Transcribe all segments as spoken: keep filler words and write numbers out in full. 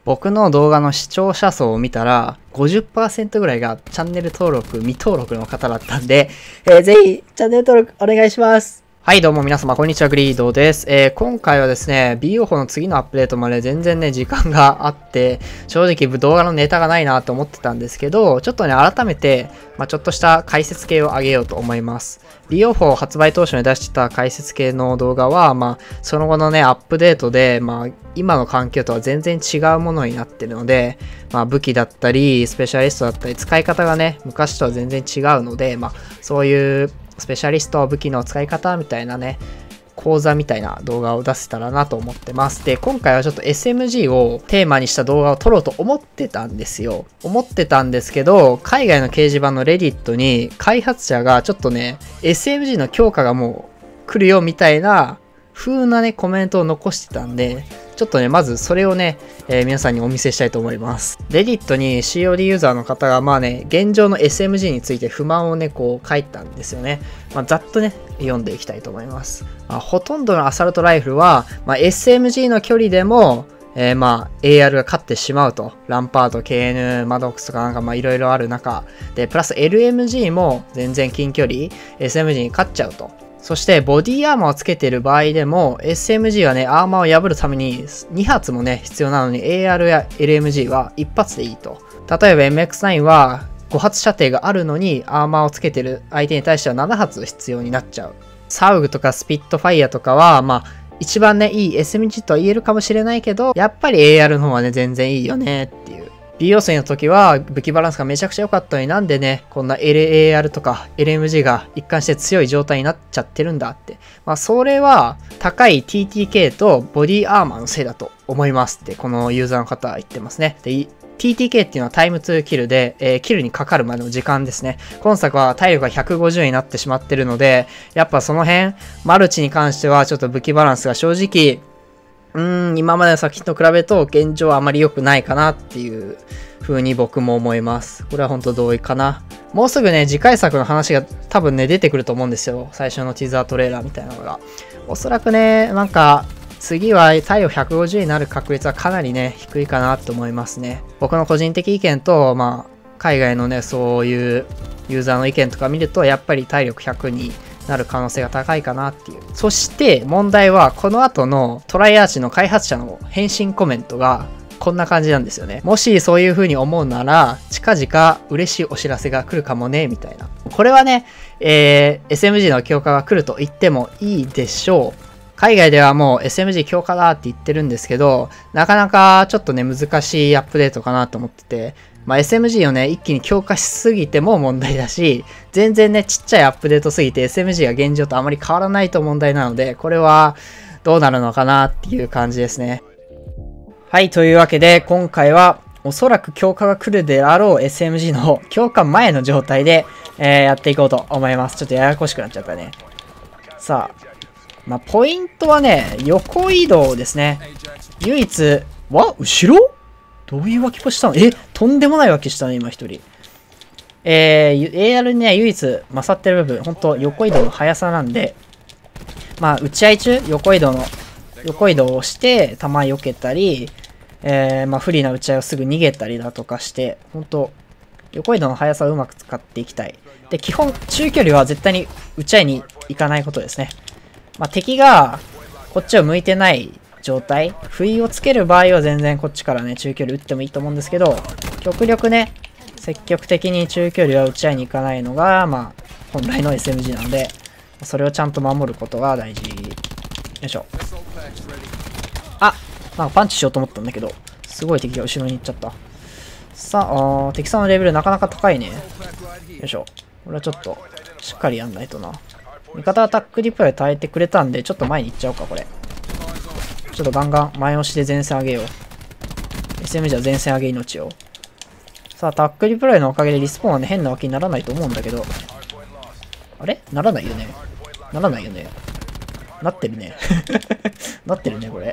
僕の動画の視聴者層を見たら ごじゅっパーセント ぐらいがチャンネル登録未登録の方だったんで、えー、ぜひチャンネル登録お願いします。はい、どうも皆様、こんにちは、グリードです。えー、今回はですね、ビーオーフォー の次のアップデートまで全然ね、時間があって、正直動画のネタがないなと思ってたんですけど、ちょっとね、改めて、まあ、ちょっとした解説系を上げようと思います。ビーオーフォー 発売当初に出した解説系の動画は、まあ、その後のね、アップデートで、まあ、今の環境とは全然違うものになってるので、まあ、武器だったり、スペシャリストだったり、使い方がね、昔とは全然違うので、まあ、そういう、スペシャリスト武器の使い方みたいなね、講座みたいな動画を出せたらなと思ってます。で、今回はちょっと エスエムジー をテーマにした動画を撮ろうと思ってたんですよ。思ってたんですけど、海外の掲示板の Reddit に開発者がちょっとね、エスエムジー の強化がもう来るよみたいな風なね、コメントを残してたんで、ちょっとね、まずそれをね、えー、皆さんにお見せしたいと思います。Reddit に シーオーディー ユーザーの方が、まあね、現状の エスエムジー について不満をね、こう書いたんですよね。まあ、ざっとね、読んでいきたいと思います。まあ、ほとんどのアサルトライフルは、まあ、エスエムジー の距離でも、えー、まあ エーアール が勝ってしまうと。ランパード、ケーエヌ、マドックスとかなんかまあいろいろある中で、プラス エルエムジー も全然近距離 エスエムジー に勝っちゃうと。そしてボディアーマーをつけている場合でも エスエムジー はね、アーマーを破るためにに発もね、必要なのに エーアール や エルエムジー はいち発でいいと。例えば エムエックスナイン はご発射程があるのにアーマーをつけてる相手に対してはなな発必要になっちゃう。サウグとかスピットファイアとかは、まあ一番ね、いい エスエムジー とは言えるかもしれないけど、やっぱり エーアール の方はね、全然いいよねっていう。ビーオー 戦の時は武器バランスがめちゃくちゃ良かったのになんでね、こんな エーアール とか エルエムジー が一貫して強い状態になっちゃってるんだって。まあそれは高い ティーティーケー とボディアーマーのせいだと思いますってこのユーザーの方は言ってますね。で、ティーティーケー っていうのはタイムトゥーキルで、えー、キルにかかるまでの時間ですね。今作は体力がひゃくごじゅうになってしまってるので、やっぱその辺、マルチに関してはちょっと武器バランスが正直、うーん、今までの作品と比べると現状はあまり良くないかなっていう風に僕も思います。これは本当同意かな。もうすぐね、次回作の話が多分ね、出てくると思うんですよ。最初のティザートレーラーみたいなのが。おそらくね、なんか、次は体力ひゃくごじゅうになる確率はかなりね、低いかなと思いますね。僕の個人的意見と、まあ、海外のね、そういうユーザーの意見とか見ると、やっぱり体力ひゃくになる可能性が高いかなっていう。そして問題は、この後のトライアーチの開発者の返信コメントが、こんな感じなんですよね。もしそういう風に思うなら、近々嬉しいお知らせが来るかもね、みたいな。これはね、えー、エスエムジー の強化が来ると言ってもいいでしょう。海外ではもう エスエムジー 強化だって言ってるんですけど、なかなかちょっとね、難しいアップデートかなと思ってて、まあ エスエムジー をね、一気に強化しすぎても問題だし、全然ね、ちっちゃいアップデートすぎて エスエムジー が現状とあまり変わらないと問題なので、これはどうなるのかなっていう感じですね。はい、というわけで今回はおそらく強化が来るであろう エスエムジー の強化前の状態で、えー、やっていこうと思います。ちょっとややこしくなっちゃったね。さあ。まあ、ポイントはね、横移動ですね。唯一、わ後ろどういう脇ポしたのえとんでもない脇したね、今一人。えー、エーアール にね、唯一勝ってる部分、ほんと横移動の速さなんで、まあ、打ち合い中、横移動の、横移動をして、弾避けたり、えー、まあ、不利な打ち合いをすぐ逃げたりだとかして、ほんと、横移動の速さをうまく使っていきたい。で、基本、中距離は絶対に打ち合いに行かないことですね。まあ、敵がこっちを向いてない状態、不意をつける場合は全然こっちからね、中距離打ってもいいと思うんですけど、極力ね、積極的に中距離は打ち合いに行かないのが、まあ、本来の エスエムジー なので、それをちゃんと守ることが大事。よいしょ。あ、なんかパンチしようと思ったんだけど、すごい敵が後ろに行っちゃった。さあ、あ敵さんのレベルなかなか高いね。よいしょ。これはちょっと、しっかりやんないとな。味方アタックリプレイ耐えてくれたんで、ちょっと前に行っちゃおうか、これ。ちょっとガンガン前押しで前線上げよう。エスエムジー は前線上げ命を。さあ、タックリプレイのおかげでリスポーンはね、変なわけにならないと思うんだけど。あれならないよね。ならないよね。なってるね。なってるね、これ。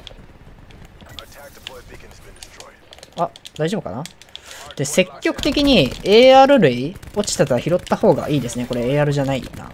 あ、大丈夫かなで、積極的に エーアール 類落ちてたら拾った方がいいですね。これ エーアール じゃないな。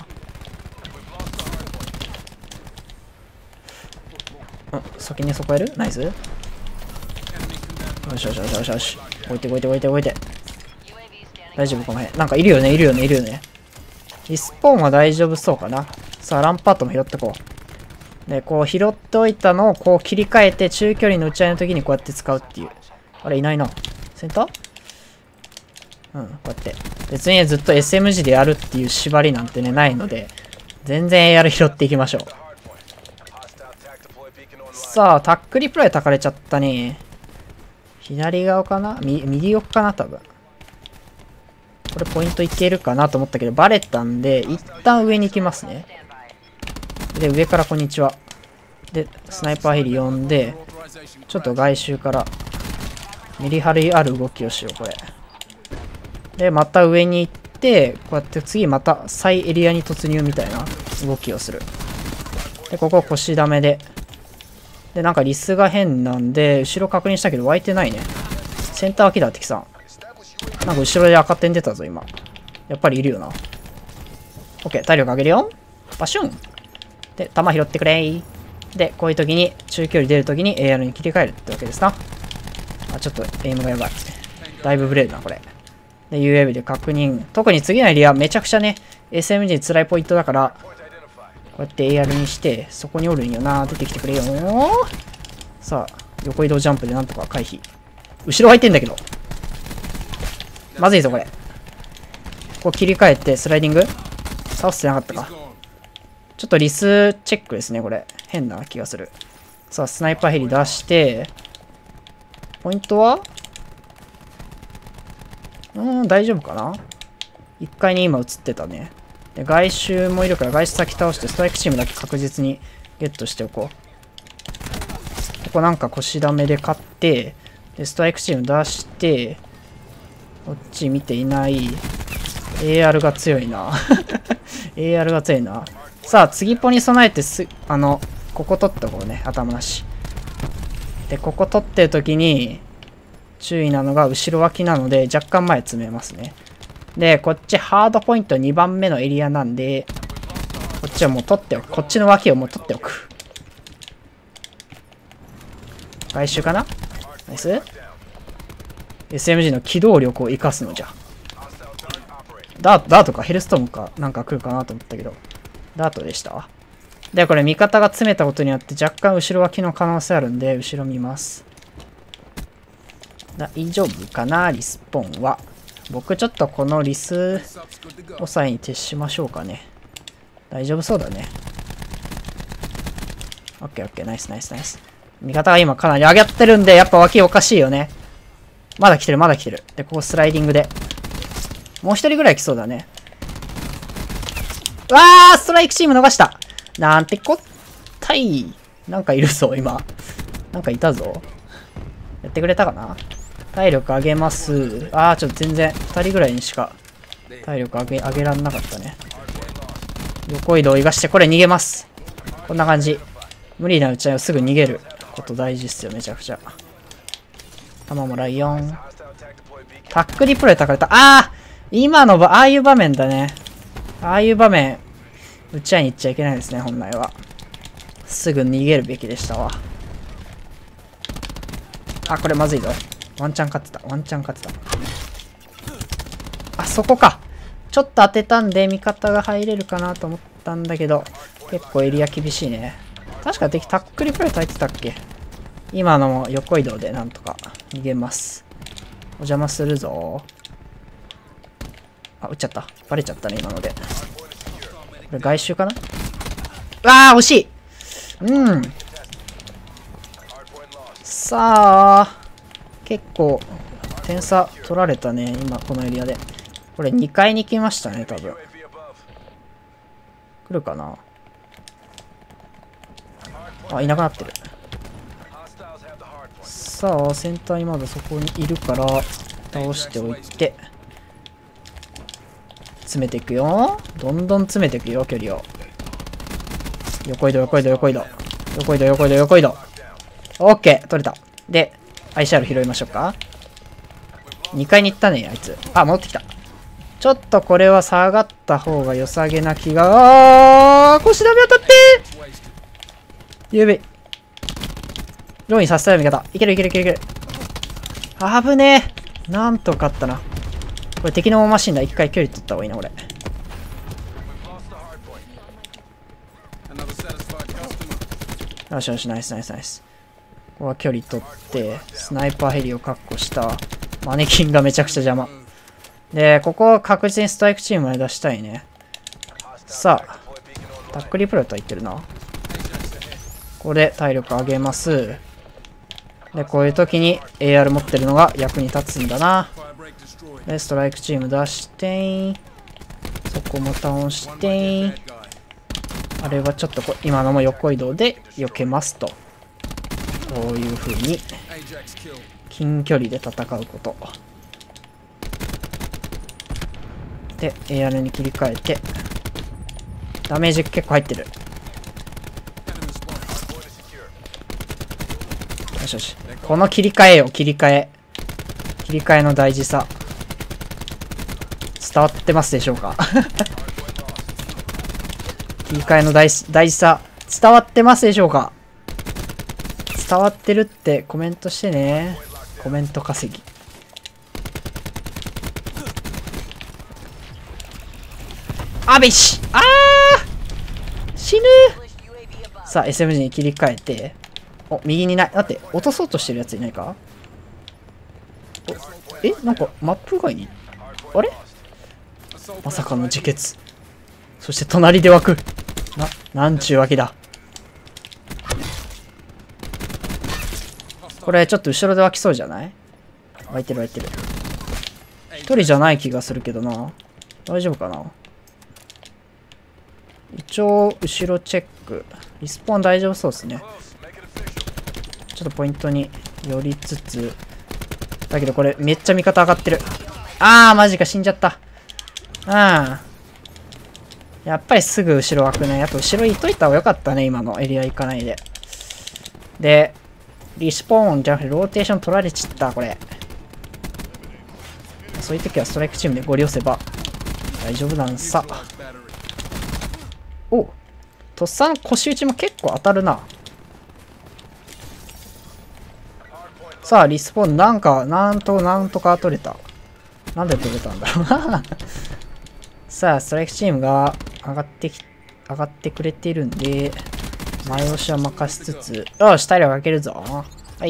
先にそこやるナイス。 よしよしよしよしよし。動いて動いて動いて動いて。大丈夫この辺。なんかいるよね、いるよね、いるよね。リスポーンは大丈夫そうかな。さあ、ランパートも拾ってこう。で、こう拾っておいたのをこう切り替えて中距離の打ち合いの時にこうやって使うっていう。あれ、いないな。センター？うん、こうやって。別にずっと エスエムジー でやるっていう縛りなんてね、ないので、全然 エーアール 拾っていきましょう。さあ、タックリプライ焚かれちゃったね。左側かな？み右奥かな多分。これポイントいけるかなと思ったけど、バレたんで、一旦上に行きますね。で、上からこんにちは。で、スナイパーヘリ呼んで、ちょっと外周からメリハリある動きをしよう、これ。で、また上に行って、こうやって次また再エリアに突入みたいな動きをする。で、ここ腰ダメで。で、なんかリスが変なんで、後ろ確認したけど湧いてないね。センター脇だ、敵さん。なんか後ろで赤点出たぞ、今。やっぱりいるよな。OK、体力上げるよ。バシュン。で、弾拾ってくれー。で、こういう時に、中距離出る時に エーアール に切り替えるってわけですな。あ、ちょっとエイムがやばい。だいぶブレードな、これ。で、ユーエーブイ で確認。特に次のエリア、めちゃくちゃね、エスエムジー 辛いポイントだから、こうやって エーアール にして、そこにおるんよな。出てきてくれよ。さあ、横移動ジャンプでなんとか回避。後ろ入ってんだけど。まずいぞ、これ。こう切り替えて、スライディング倒してなかったか。ちょっとリスチェックですね、これ。変な気がする。さあ、スナイパーヘリ出して、ポイントはうーん、大丈夫かないっかいに今映ってたね。で、外周もいるから、外周先倒して、ストライクチームだけ確実にゲットしておこう。ここなんか腰ダメで勝って、で、ストライクチーム出して、こっち見ていない。エーアール が強いな。エーアール が強いな。さあ、次ポに備えてす、あの、ここ取ったこうね、頭なし。で、ここ取ってる時に、注意なのが後ろ脇なので、若干前詰めますね。で、こっちハードポイントにばんめのエリアなんで、こっちはもう取っておく。こっちの脇をもう取っておく。外周かな？ナイス？ エスエムジー の機動力を生かすのじゃ。ダート、ダートかヘルストームかなんか来るかなと思ったけど、ダートでしたわ。で、これ味方が詰めたことによって若干後ろ脇の可能性あるんで、後ろ見ます。大丈夫かなリスポンは。僕ちょっとこのリス抑えに徹しましょうかね。大丈夫そうだね。オッケーオッケー、ナイスナイスナイス。味方が今かなり上がってるんで、やっぱ脇おかしいよね。まだ来てるまだ来てる。で、ここスライディングで。もう一人ぐらい来そうだね。うわー、ストライクチーム逃した。なんてこったい。なんかいるぞ、今。なんかいたぞ。やってくれたかな？体力上げます。あー、ちょっと全然、ふたりぐらいにしか体力上げ、上げらんなかったね。横移動を生かして、これ逃げます。こんな感じ。無理なうちはすぐ逃げること大事っすよ、めちゃくちゃ。弾もライオン。タックリプレイたかれた。あー今の場、ああいう場面だね。ああいう場面、打ち合いに行っちゃいけないですね、本来は。すぐ逃げるべきでしたわ。あ、これまずいぞ。ワンチャン勝ってた。ワンチャン勝ってた。あ、そこか。ちょっと当てたんで味方が入れるかなと思ったんだけど、結構エリア厳しいね。確か敵タックリプレイ入ってたっけ？今のも横移動でなんとか逃げます。お邪魔するぞ。あ、撃っちゃった。バレちゃったね、今ので。これ外周かな？あー、惜しい！うん。さあ、結構、点差取られたね、今、このエリアで。これにかいに来ましたね、多分。来るかな？あ、いなくなってる。さあ、センターにまだそこにいるから、倒しておいて。詰めていくよ。どんどん詰めていくよ、距離を。横移動、横移動、横移動。横移動、横移動、横移動。オッケー、取れた。で、アイシーアール 拾いましょうか。にかいに行ったね、あいつ。あ、戻ってきた。ちょっとこれは下がった方が良さげな気が。あー、腰ダメ当たってー。ゆうべ。ローにさせたよ、味方。いけるいけるいけるいける。 危ねえ。なんとかあったな。これ敵のマシンだ。一回距離取った方がいいな、俺。よしよし、ナイスナイスナイス。ここは距離取って、スナイパーヘリを確保した。マネキンがめちゃくちゃ邪魔。で、ここは確実にストライクチームまで出したいね。さあ、タックリプロとは言ってるな。ここで体力上げます。で、こういう時に エーアール 持ってるのが役に立つんだな。で、ストライクチーム出してそこも倒してあれはちょっとこ今のも横移動で避けますと。こういう風に近距離で戦うこと。で、エーアール に切り替えて、ダメージ結構入ってる。よしよし。この切り替えよ、切り替え。切り替えの大事さ。伝わってますでしょうか切り替えの大事大事さ、伝わってますでしょうか。伝わってるってコメントしてね。コメント稼ぎ。あべしあー死ぬー。さあ エスエムジー に切り替えて、お右にいない。だって落とそうとしてるやついないか。おえなんかマップ外にあれまさかの自決。そして隣で湧くな、なんちゅうわけだ。これちょっと後ろで湧きそうじゃない？湧いてる湧いてる。一人じゃない気がするけどな。大丈夫かな。一応後ろチェック。リスポーン大丈夫そうですね。ちょっとポイントに寄りつつ。だけどこれめっちゃ味方上がってる。あーマジか死んじゃった。うん。やっぱりすぐ後ろ開くね。やっぱ後ろいといた方がよかったね。今のエリア行かないで。で、リスポーンじゃなくてローテーション取られちった、これ。そういう時はストライクチームでゴリ押せば大丈夫なんさ。おとっさん腰打ちも結構当たるな。さあ、リスポーンなんか、なんとなんとか取れた。なんで取れたんだろうな。さあ、ストライクチームが上がってき、上がってくれているんで、前押しは任しつつ、よし、体力かけるぞ。はい。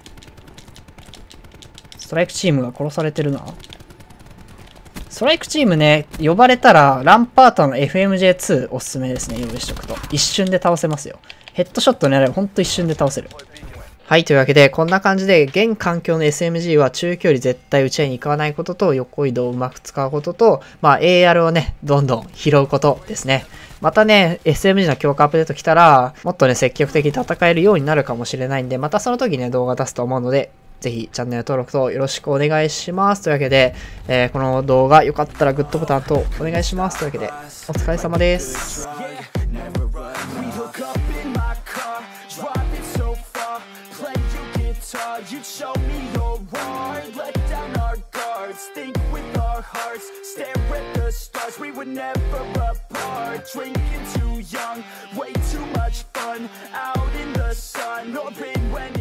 ストライクチームが殺されてるな。ストライクチームね、呼ばれたら、ランパートの エフエムジェーツー おすすめですね、用意しとくと。一瞬で倒せますよ。ヘッドショット狙えばほんと一瞬で倒せる。はい、というわけで、こんな感じで、現環境の エスエムジー は中距離絶対打ち合いに行かないことと、横移動をうまく使うことと、まあ エーアール をね、どんどん拾うことですね。またね、エスエムジー の強化アップデート来たら、もっとね、積極的に戦えるようになるかもしれないんで、またその時ね、動画出すと思うので、ぜひチャンネル登録とよろしくお願いします。というわけで、えー、この動画良かったらグッドボタンとお願いします。というわけで、お疲れ様です。You'd show me your heart, let down our guards, think with our hearts, stare at the stars, we were never apart, drinking too young, way too much fun, out in the sun, open when